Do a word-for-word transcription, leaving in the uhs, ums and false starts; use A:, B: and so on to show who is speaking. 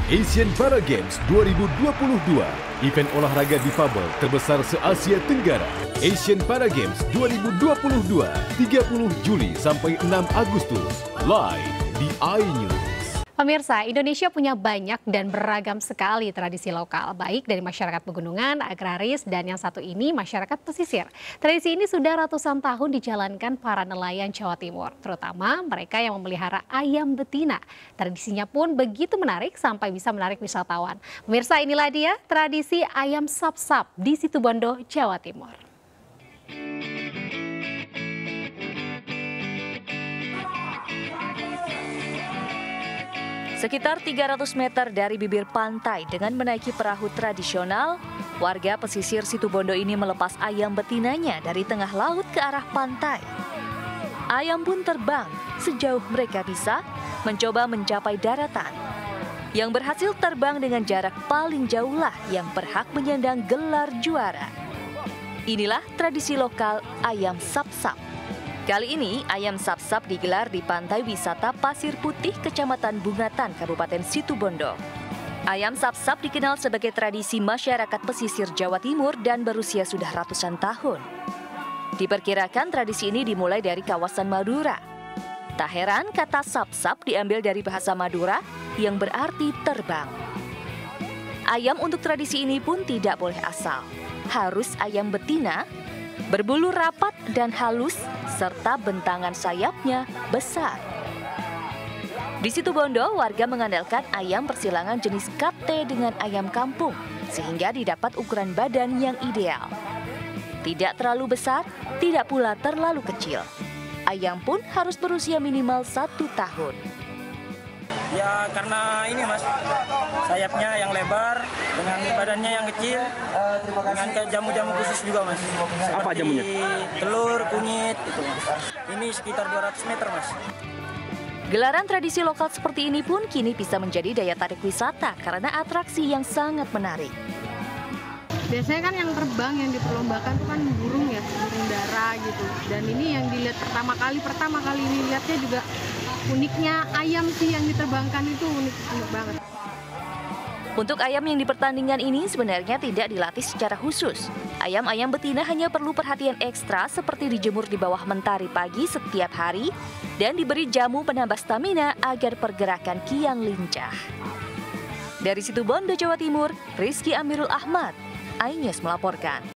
A: Asian Para Games dua ribu dua puluh dua, event olahraga difabel terbesar se-Asia Tenggara. Asian Para Games dua ribu dua puluh dua, tiga puluh Juli sampai enam Agustus, live di iNews.
B: Pemirsa, Indonesia punya banyak dan beragam sekali tradisi lokal, baik dari masyarakat pegunungan, agraris, dan yang satu ini masyarakat pesisir. Tradisi ini sudah ratusan tahun dijalankan para nelayan Jawa Timur, terutama mereka yang memelihara ayam betina. Tradisinya pun begitu menarik sampai bisa menarik wisatawan. Pemirsa, inilah dia tradisi ayam sap-sap di Situbondo, Jawa Timur.
C: Sekitar tiga ratus meter dari bibir pantai dengan menaiki perahu tradisional, warga pesisir Situbondo ini melepas ayam betinanya dari tengah laut ke arah pantai. Ayam pun terbang sejauh mereka bisa mencoba mencapai daratan. Yang berhasil terbang dengan jarak paling jauhlah yang berhak menyandang gelar juara. Inilah tradisi lokal ayam sap-sap. Kali ini, ayam sap-sap digelar di Pantai Wisata Pasir Putih, Kecamatan Bungatan, Kabupaten Situbondo. Ayam sap-sap dikenal sebagai tradisi masyarakat pesisir Jawa Timur dan berusia sudah ratusan tahun. Diperkirakan tradisi ini dimulai dari kawasan Madura. Tak heran kata sap-sap diambil dari bahasa Madura yang berarti terbang. Ayam untuk tradisi ini pun tidak boleh asal. Harus ayam betina, berbulu rapat dan halus, serta bentangan sayapnya besar. Di Situbondo, warga mengandalkan ayam persilangan jenis K T dengan ayam kampung, sehingga didapat ukuran badan yang ideal. Tidak terlalu besar, tidak pula terlalu kecil. Ayam pun harus berusia minimal satu tahun.
D: Ya karena ini mas, sayapnya yang lebar, dengan badannya yang kecil, dengan jamu-jamu khusus juga mas. Seperti
E: apa jamunya?
D: Telur, kunyit, itu mas. Ini sekitar dua ratus meter mas.
C: Gelaran tradisi lokal seperti ini pun kini bisa menjadi daya tarik wisata karena atraksi yang sangat menarik.
F: Biasanya kan yang terbang yang diperlombakan itu kan burung ya, burung dara gitu. Dan ini yang dilihat pertama kali, pertama kali ini lihatnya juga uniknya ayam sih yang diterbangkan itu unik, unik banget.
C: Untuk ayam yang dipertandingkan ini sebenarnya tidak dilatih secara khusus. Ayam-ayam betina hanya perlu perhatian ekstra seperti dijemur di bawah mentari pagi setiap hari dan diberi jamu penambah stamina agar pergerakan kian lincah. Dari Situbondo, Jawa Timur, Rizky Amirul Ahmad, iNews melaporkan.